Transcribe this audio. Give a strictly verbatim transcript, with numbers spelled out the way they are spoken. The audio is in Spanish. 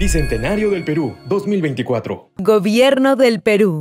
Bicentenario del Perú, dos mil veinticuatro. Gobierno del Perú.